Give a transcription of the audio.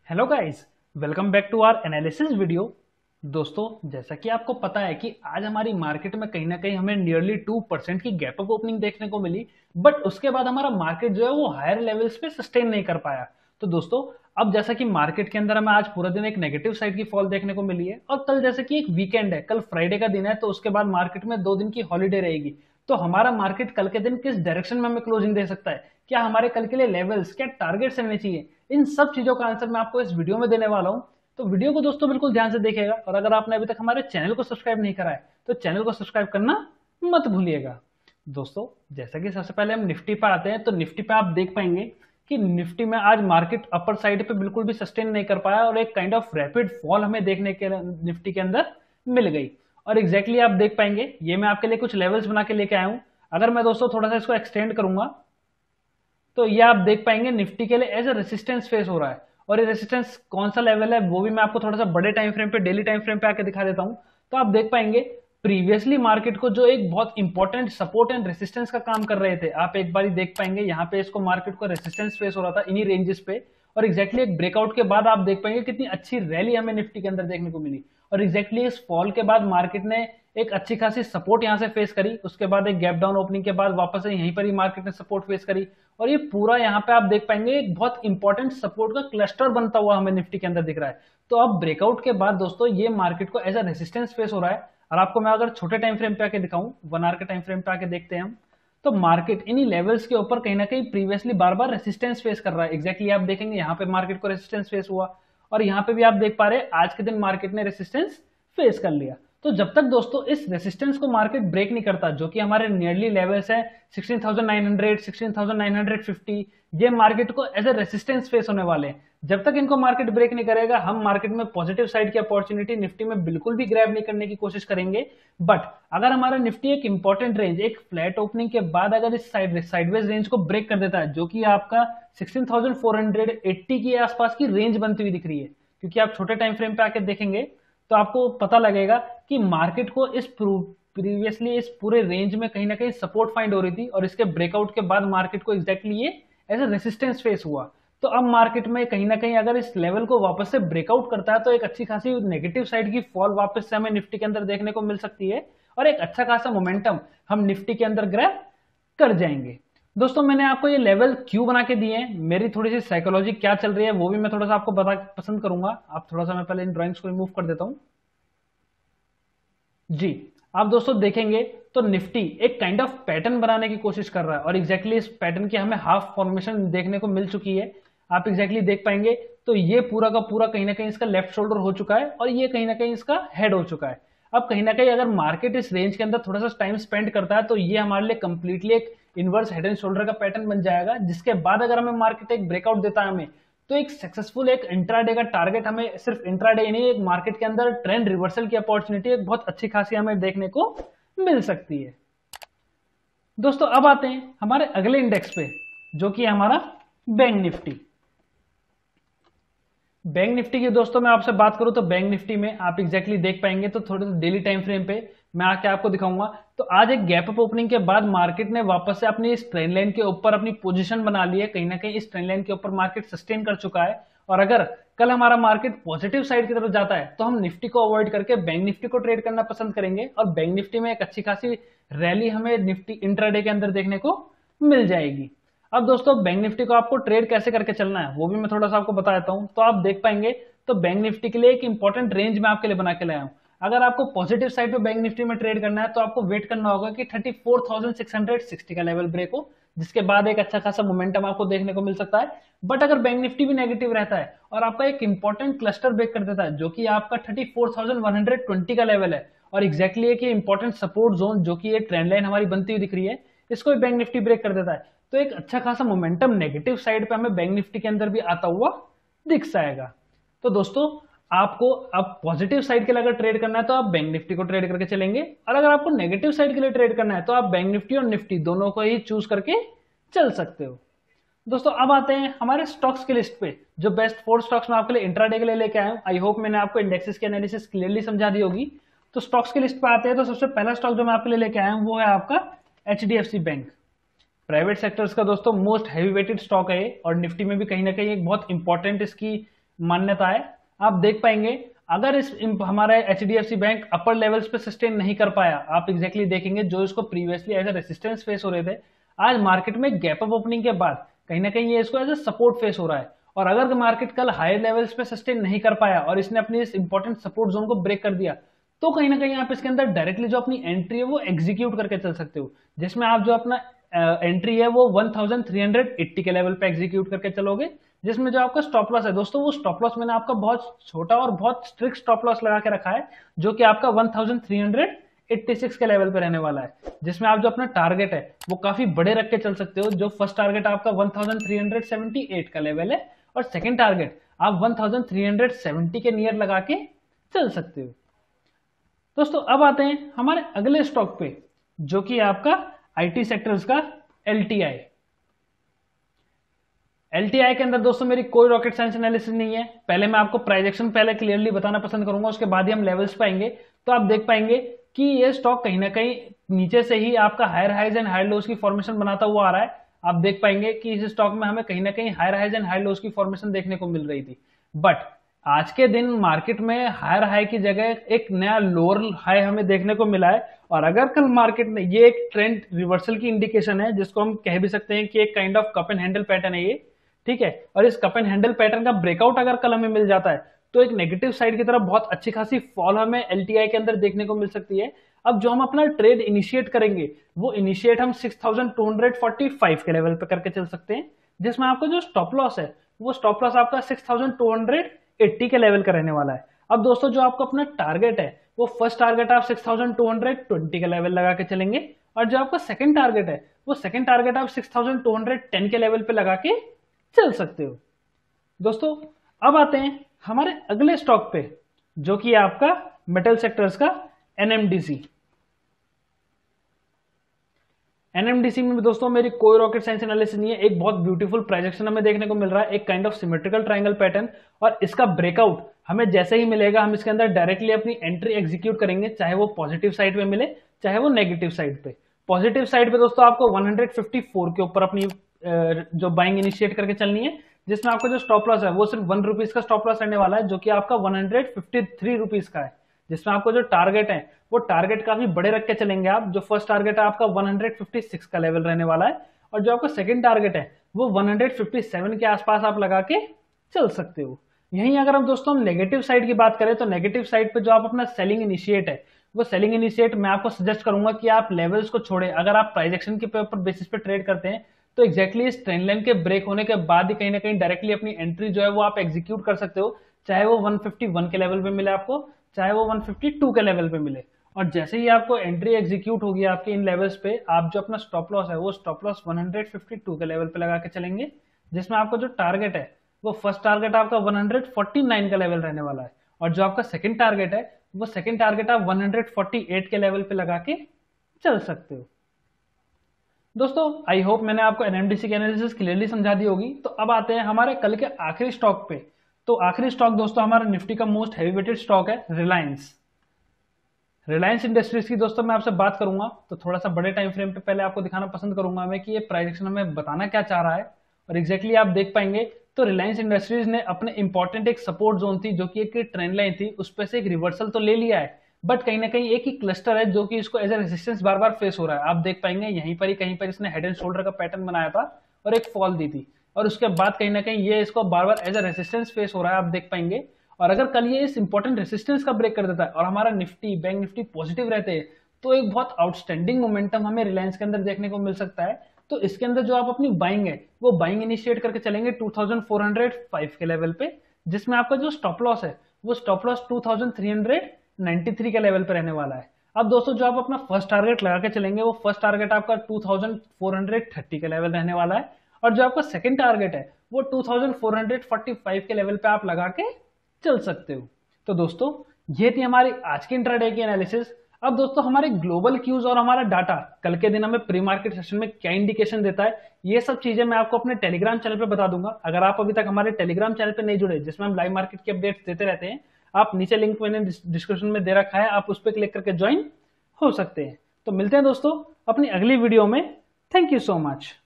Hello guys, welcome back to our analysis video. दोस्तों, जैसा कि आपको पता है कि आज हमारी मार्केट में कहीं ना कहीं हमें नियरली 2% की गैप अप ओपनिंग देखने को मिली। बट उसके बाद हमारा मार्केट जो है वो हायर लेवल्स पे सस्टेन नहीं कर पाया। तो दोस्तों, अब जैसा कि मार्केट के अंदर हमें आज पूरा दिन एक नेगेटिव साइड की फॉल देखने को मिली है और कल जैसे कि एक वीकेंड है, कल फ्राइडे का दिन है, तो उसके बाद मार्केट में 2 दिन की हॉलीडे रहेगी। तो हमारा मार्केट कल के दिन किस डायरेक्शन में हमें क्लोजिंग दे सकता है, क्या हमारे कल के लिए लेवल्स, क्या टारगेट्स रहने चाहिए, इन सब चीजों का आंसर मैं आपको इस वीडियो में देने वाला हूं। तो वीडियो को दोस्तों बिल्कुल ध्यान से देखिएगा और अगर आपने अभी तक हमारे चैनल को सब्सक्राइब नहीं करा है तो चैनल को सब्सक्राइब करना मत भूलिएगा। दोस्तों, जैसा कि सबसे पहले हम निफ्टी पे आते हैं, तो निफ्टी पे आप देख पाएंगे कि निफ्टी में आज मार्केट अपर साइड पे बिल्कुल भी सस्टेन नहीं कर पाया और एक काइंड ऑफ रैपिड फॉल हमें देखने के निफ्टी के अंदर मिल गई। और एग्जैक्टली आप देख पाएंगे, ये मैं आपके लिए कुछ लेवल्स बना के लेके आया हूं। अगर मैं दोस्तों थोड़ा सा इसको एक्सटेंड करूंगा तो ये आप देख पाएंगे निफ्टी के लिए एज ए रेसिस्टेंस फेस हो रहा है। और ये रेसिस्टेंस कौन सा लेवल है वो भी मैं आपको थोड़ा सा बड़े टाइम फ्रेम पे, डेली टाइम फ्रेम पे आके दिखा देता हूं। तो आप देख पाएंगे प्रीवियसली मार्केट को जो एक बहुत इंपॉर्टेंट सपोर्ट एंड रेसिस्टेंस का काम कर रहे थे, आप एक बार देख पाएंगे यहाँ पे इसको मार्केट को रेसिस्टेंस फेस हो रहा था इन्हीं रेंजेस पे। और एग्जैक्टली एक ब्रेकआउट के बाद आप देख पाएंगे कितनी अच्छी रैली हमें निफ्टी के अंदर देखने को मिली। और एग्जैक्टली इस फॉल के बाद मार्केट ने एक अच्छी खासी सपोर्ट यहां से फेस करी, उसके बाद एक गैप डाउन ओपनिंग के बाद वापस से यहीं पर ही मार्केट ने सपोर्ट फेस करी। और ये पूरा यहाँ पे आप देख पाएंगे एक बहुत इंपॉर्टेंट सपोर्ट का क्लस्टर बनता हुआ हमें निफ्टी के अंदर दिख रहा है। तो अब ब्रेकआउट के बाद दोस्तों ये मार्केट को एज अ रेसिस्टेंस फेस हो रहा है। और आपको मैं अगर छोटे टाइम फ्रेम पे आके दिखाऊं, 1 आवर के टाइम फ्रेम पे आके देखते हैं हम, तो मार्केट इन्हीं लेवल्स के ऊपर कहीं ना कहीं प्रीवियसली बार बार रेसिस्टेंस फेस कर रहा है। एग्जैक्टली आप देखेंगे यहाँ पे मार्केट को रेसिस्टेंस फेस हुआ और यहाँ पे भी आप देख पा रहे हैं आज के दिन मार्केट ने रेसिस्टेंस फेस कर लिया। तो जब तक दोस्तों इस रेसिस्टेंस को मार्केट ब्रेक नहीं करता, जो कि हमारे नियरली लेवल्स है 16,900, 16,950, ये मार्केट को एज ए रेसिस्टेंस फेस होने वाले हैं। जब तक इनको मार्केट ब्रेक नहीं करेगा हम मार्केट में पॉजिटिव साइड की अपॉर्चुनिटी निफ्टी में बिल्कुल भी ग्रैब नहीं करने की कोशिश करेंगे। बट अगर हमारा निफ्टी एक इंपॉर्टेंट रेंज, एक फ्लैट ओपनिंग के बाद अगर इस साइडवेज रेंज को ब्रेक कर देता है, जो कि आपका 16,480 के आसपास की रेंज बनती हुई दिख रही है, क्योंकि आप छोटे टाइम फ्रेम पे आके देखेंगे तो आपको पता लगेगा कि मार्केट को इस प्रीवियसली इस पूरे रेंज में कहीं ना कहीं सपोर्ट फाइंड हो रही थी और इसके ब्रेकआउट के बाद मार्केट को एग्जैक्टली ये एज ए रेसिस्टेंस फेस हुआ। तो अब मार्केट में कहीं ना कहीं अगर इस लेवल को वापस से ब्रेकआउट करता है तो एक अच्छी खासी नेगेटिव साइड की फॉल वापस से हमें निफ्टी के अंदर देखने को मिल सकती है और एक अच्छा खासा मोमेंटम हम निफ्टी के अंदर ग्रैब कर जाएंगे। दोस्तों, मैंने आपको ये लेवल क्यों बना के दिए हैं, मेरी थोड़ी सी साइकोलॉजी क्या चल रही है वो भी मैं थोड़ा सा आपको बता पसंद करूंगा। आप थोड़ा सा, मैं पहले इन ड्राइंग्स को रिमूव कर देता हूं जी। आप दोस्तों देखेंगे तो निफ्टी एक काइंड ऑफ पैटर्न बनाने की कोशिश कर रहा है और एग्जैक्टली इस पैटर्न की हमें हाफ फॉर्मेशन देखने को मिल चुकी है। आप एग्जैक्टली देख पाएंगे तो ये पूरा का पूरा कहीं ना कहीं इसका लेफ्ट शोल्डर हो चुका है और ये कहीं ना कहीं इसका हेड हो चुका है। अब कहीं ना कहीं अगर मार्केट इस रेंज के अंदर थोड़ा सा टाइम स्पेंड करता है तो ये हमारे लिए कंप्लीटली एक इनवर्स हेड एंड शोल्डर का पैटर्न बन जाएगा, जिसके बाद अगर हमें मार्केट एक ब्रेकआउट देता है हमें, तो एक सक्सेसफुल एक इंट्राडे का टारगेट, हमें सिर्फ इंट्राडे नहीं, एक मार्केट के अंदर ट्रेंड रिवर्सल की अपॉर्चुनिटी एक बहुत अच्छी खासी हमें देखने को मिल सकती है। दोस्तों, अब आते हैं हमारे अगले इंडेक्स पे, जो कि हमारा बैंक निफ्टी। बैंक निफ्टी की दोस्तों मैं आपसे बात करूं तो बैंक निफ्टी में आप एग्जैक्टली देख पाएंगे, तो थोड़े डेली टाइम फ्रेम पे मैं आके आपको दिखाऊंगा। तो आज एक गैप अप ओपनिंग के बाद मार्केट ने वापस से अपनी इस ट्रेंड लाइन के ऊपर अपनी पोजीशन बना ली है, कहीं ना कहीं इस ट्रेंड लाइन के ऊपर मार्केट सस्टेन कर चुका है। और अगर कल हमारा मार्केट पॉजिटिव साइड की तरफ जाता है तो हम निफ्टी को अवॉइड करके बैंक निफ्टी को ट्रेड करना पसंद करेंगे और बैंक निफ्टी में एक अच्छी खासी रैली हमें निफ्टी इंट्राडे के अंदर देखने को मिल जाएगी। अब दोस्तों, बैंक निफ्टी को आपको ट्रेड कैसे करके चलना है वो भी मैं थोड़ा सा आपको बता देता हूं। तो आप देख पाएंगे तो बैंक निफ्टी के लिए एक इंपॉर्टेंट रेंज मैं आपके लिए बना के लाया हूं। अगर आपको पॉजिटिव साइड पे बैंक निफ्टी में ट्रेड करना है तो आपको वेट करना होगा कि 34,660 का लेवल ब्रेक हो, जिसके बाद एक अच्छा खासा मोमेंटम आपको देखने को मिल सकता है। बट अगर बैंक निफ्टी भी नेगेटिव रहता है और आपका एक इंपॉर्टेंट क्लस्टर ब्रेक कर देता है, जो कि आपका 34,120 का लेवल है और एग्जैक्टली एक इंपॉर्टेंट सपोर्ट जोन, जो कि ये ट्रेंड लाइन हमारी बनती हुई दिख रही है, इसको भी बैंक निफ्टी ब्रेक कर देता है, तो एक अच्छा खासा मोमेंटम नेगेटिव साइड पे हमें बैंक निफ्टी के अंदर भी आता हुआ दिख जाएगा। तो दोस्तों, आपको अब पॉजिटिव साइड के लिए अगर ट्रेड करना है तो आप बैंक निफ्टी को ट्रेड करके चलेंगे, और अगर आपको नेगेटिव साइड के लिए ट्रेड करना है तो आप बैंक निफ्टी और निफ्टी दोनों को ही चूज करके चल सकते हो। दोस्तों, अब आते हैं हमारे स्टॉक्स की लिस्ट पे, जो बेस्ट 4 स्टॉक्स मैं आपके लिए इंट्राडे के लिए लेके आया हूं। आई होप मैंने आपको इंडेक्सेस की एनालिसिस क्लियरली समझा दी होगी। तो स्टॉक्स की लिस्ट पे आते हैं तो सबसे पहला स्टॉक जो मैं आपके लिए लेके आया हूं वो है आपका HDFC बैंक। प्राइवेट सेक्टर्स का दोस्तों मोस्ट हैवी वेटेड स्टॉक है और निफ्टी में भी कहीं ना कहीं एक बहुत इंपॉर्टेंट इसकी मान्यता है। आप देख पाएंगे अगर इस हमारा HDFC बैंक अपर लेवल्स पे सस्टेन नहीं कर पाया, आप एग्जैक्टली देखेंगे जो इसको previously as a resistance face हो रहे थे, आज मार्केट में गैप अप ओपनिंग के बाद कहीं ना कहीं ये इसको एज ए सपोर्ट फेस हो रहा है। और अगर मार्केट कल हायर लेवल्स पे सस्टेन नहीं कर पाया और इसने अपनी इस इंपॉर्टेंट सपोर्ट जोन को ब्रेक कर दिया, तो कहीं ना कहीं आप इसके अंदर डायरेक्टली जो अपनी एंट्री है वो एग्जीक्यूट करके चल सकते हो, जिसमें आप जो अपना एंट्री है वो 1380 के लेवल पे एग्जीक्यूट करके चलोगे, जिसमें जो आपका स्टॉप लॉस है दोस्तों, वो स्टॉप लॉस मैंने आपका बहुत छोटा और बहुत स्ट्रिक्ट स्टॉप लॉस लगा के रखा है, जो कि आपका 1386 के लेवल पे रहने वाला है, जिसमें आप जो अपना टारगेट है वो काफी बड़े रख के चल सकते हो। जो फर्स्ट टारगेट आपका 1378 का लेवल है और सेकंड टारगेट आप 1370 के नियर लगा के चल सकते हो। दोस्तों अब आते हैं हमारे अगले स्टॉक पे, जो कि आपका IT सेक्टर्स का LTI। LTI के अंदर दोस्तों मेरी कोई रॉकेट साइंस एनालिसिस नहीं है। पहले मैं आपको प्राइजेक्शन पहले क्लियरली बताना पसंद करूंगा, उसके बाद ही हम लेवल्स पे आएंगे। तो आप देख पाएंगे कि ये स्टॉक कहीं ना कहीं नीचे से ही आपका higher highs and higher lows की फॉर्मेशन बनाता हुआ आ रहा है। आप देख पाएंगे कि इस स्टॉक में हमें कहीं ना कहीं higher highs and higher lows की फॉर्मेशन देखने को मिल रही थी, बट आज के दिन मार्केट में हायर हाई की जगह एक नया लोअर हाई हमें देखने को मिला है। और अगर कल मार्केट में ये एक ट्रेंड रिवर्सल की इंडिकेशन है, जिसको हम कह भी सकते हैं कि एक kind of cup and handle pattern है ये, ठीक है। और इस कप एंड हैंडल पैटर्न का ब्रेकआउट अगर कल हमें मिल जाता है, तो एक नेगेटिव साइड की तरफ बहुत अच्छी खासी फॉल हमें LTI के अंदर देखने को मिल सकती है। अब जो हम अपना ट्रेड इनिशिएट करेंगे, वो इनिशिएट हम 6245 के लेवल पे करके चल सकते हैं, जिसमें आपका जो स्टॉप लॉस है वो स्टॉप लॉस आपका 6280 के लेवल का रहने वाला है। अब दोस्तों जो आपका अपना टारगेट है, वो फर्स्ट टारगेट आप 6220 के लेवल लगा के चलेंगे, और जो आपका सेकंड टारगेट है, वो सेकंड टारगेट आप 6210 के लेवल पे लगा के चल सकते हो। दोस्तों अब आते हैं हमारे अगले स्टॉक पे, जो कि आपका मेटल सेक्टर्स का NMDC। NMDC में दोस्तों मेरी कोई रॉकेट साइंस एनालिसिस नहीं है। एक बहुत ब्यूटीफुल प्रोजेक्शन हमें देखने को मिल रहा है, एक kind of symmetrical triangle pattern, और इसका ब्रेकआउट हमें जैसे ही मिलेगा हम इसके अंदर डायरेक्टली अपनी एंट्री एग्जीक्यूट करेंगे, चाहे वो पॉजिटिव साइड पे मिले चाहे वो नेगेटिव साइड पे। पॉजिटिव साइड पे दोस्तों आपको 154 के ऊपर अपनी जो बाइंग इनिशिएट करके चलनी है, जिसमें आपका जो स्टॉप लॉस है वो सिर्फ 1 रुपीज का स्टॉप लॉस रहने वाला है, जो कि आपका 153 रुपीज का है। जिसमें आपको जो टारगेट है वो टारगेट काफी बड़े रख के चलेंगे आप। जो फर्स्ट टारगेट है आपका 156 का लेवल रहने वाला है, और जो आपका सेकंड टारगेट है वो 157 के आसपास आप लगा के चल सकते हो। यहीं अगर हम दोस्तों नेगेटिव साइड की बात करें, तो नेगेटिव साइड पे जो आप अपना सेलिंग इनिशिएट है, वो सेलिंग इनिशिएट मैं आपको सजेस्ट करूंगा कि आप लेवल्स को छोड़े। अगर आप प्राइस एक्शन के ऊपर बेसिस पे ट्रेड करते हैं, तो एक्जैक्टली इस ट्रेंड लाइन के ब्रेक होने के बाद ही कहीं ना कहीं डायरेक्टली अपनी एंट्री जो है वो आप एग्जीक्यूट कर सकते हो, चाहे वो 151 के लेवल पे मिले आपको, चाहे वो 152 के लेवल पे मिले। और जैसे ही आपको एंट्री एग्जीक्यूट होगी आपके इन लेवल्स पे, आप जो अपना स्टॉप लॉस है वो स्टॉप लॉस 152 के लेवल पे लगा के चलेंगे, जिसमें आपको जो टारगेट है वो फर्स्ट टारगेट आपका 149 का लेवल रहने वाला है, और जो आपका सेकंड टारगेट है वो सेकंड टारगेट आप 148 के लेवल पे लगा के चल सकते हो। दोस्तों आई होप मैंने आपको NMDC की एनालिसिस क्लियरली समझा दी होगी। तो अब आते हैं हमारे कल के आखिरी स्टॉक पे। तो आखिरी स्टॉक दोस्तों हमारा निफ्टी का मोस्ट हैवी वेटेड स्टॉक है रिलायंस इंडस्ट्रीज की। दोस्तों मैं आपसे बात करूंगा तो थोड़ा सा बड़े टाइम फ्रेम पे पहले आपको दिखाना पसंद करूंगा मैं कि ये प्राइजेक्शन हमें बताना क्या चाह रहा है। और एग्जैक्टली आप देख पाएंगे तो रिलायंस इंडस्ट्रीज ने अपने इंपॉर्टेंट एक सपोर्ट जोन थी, जो कि एक ट्रेंड लाइन थी, उस पर से एक रिवर्सल तो ले लिया है, बट कहीं ना कहीं एक ही क्लस्टर है जो कि इसको एज ए रेजिस्टेंस बार बार फेस हो रहा है। आप देख पाएंगे यहीं पर ही कहीं पर इसने हेड एंड शोल्डर का पैटर्न बनाया था और एक फॉल दी थी, और उसके बाद कहीं ना कहीं ये इसको बार बार एज ए रेजिस्टेंस फेस हो रहा है, आप देख पाएंगे। और अगर कल ये इस इंपॉर्टेंट रेजिस्टेंस का ब्रेक कर देता है और हमारा निफ्टी बैंक निफ्टी पॉजिटिव रहते हैं, तो एक बहुत आउटस्टैंडिंग मोमेंटम हमें रिलायंस के अंदर देखने को मिल सकता है। तो इसके अंदर जो आप अपनी बाइंग है वो बाइंग इनिशिएट करके चलेंगे 2405 के लेवल पे, जिसमें आपका जो स्टॉप लॉस है वो स्टॉप लॉस 2393 के लेवल पे रहने वाला है। अब दोस्तों जो आप अपना फर्स्ट टारगेट लगा के चलेंगे वो फर्स्ट टारगेट आपका 2430 के लेवल रहने वाला है, और जो आपका सेकंड टारगेट है वो 2445 के लेवल पे आप लगा के चल सकते हो। तो दोस्तों ये थी हमारी आज की इंट्राडे की एनालिसिस। अब दोस्तों हमारे ग्लोबल क्यूज और हमारा डाटा कल के दिन हमें प्री मार्केट सेशन में क्या इंडिकेशन देता है, ये सब चीजें मैं आपको अपने टेलीग्राम चैनल पे बता दूंगा। अगर आप अभी तक हमारे टेलीग्राम चैनल पे नहीं जुड़े, जिसमें हम लाइव मार्केट की अपडेट्स देते रहते हैं, आप नीचे लिंक मैंने डिस्क्रिप्शन में दे रखा है, आप उस पर क्लिक करके ज्वाइन हो सकते हैं। तो मिलते हैं दोस्तों अपनी अगली वीडियो में। Thank you so much.